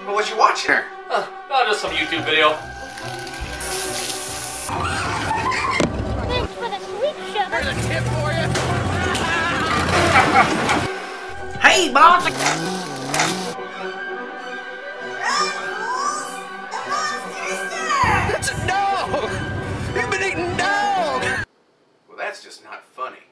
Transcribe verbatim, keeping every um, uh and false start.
Well, what you watching her? Uh, no, just some YouTube video. Thanks for the sweet sugar. Here's a tip for you. Hey, boss! It's a dog! You've been eating dog! Well, that's just not funny.